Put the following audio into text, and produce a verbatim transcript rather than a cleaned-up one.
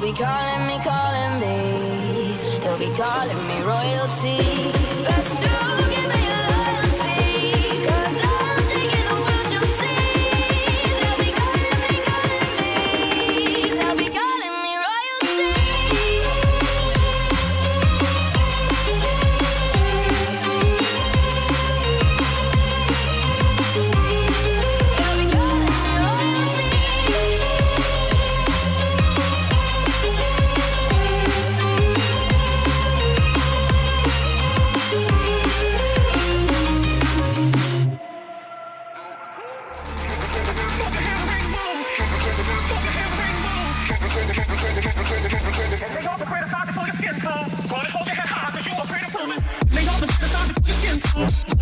be calling me, calling me. They'll be calling me royalty. Best to give me your loyalty, 'cause I'm taking the world, you'll see. They'll be calling me, calling me. They'll be calling me royalty. They'll be calling me royalty. Lay off the criticize before your skin tone. Wanna hold your head high 'cause you afraid of falling. Lay off the criticize before your skin tone.